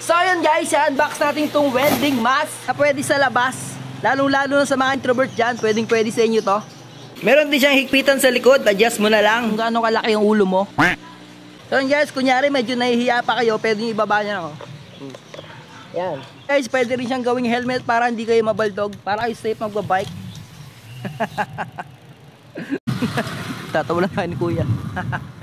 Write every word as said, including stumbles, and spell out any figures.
So yun guys, i-unbox natin itong welding mask na pwede sa labas. Lalong-lalo na sa mga introvert dyan, pwedeng pwede sa inyo to. Meron din siyang higpitan sa likod, adjust mo na lang kung gaano kalaki yung ulo mo. So yun guys, kunyari medyo nahihiya pa kayo, pwede nyo ibaba niya ako. Yan. Guys, pwede rin siyang gawing helmet para hindi kayo mabaldog, para kayo safe magbabike. Tatawa lang ka ni kuya.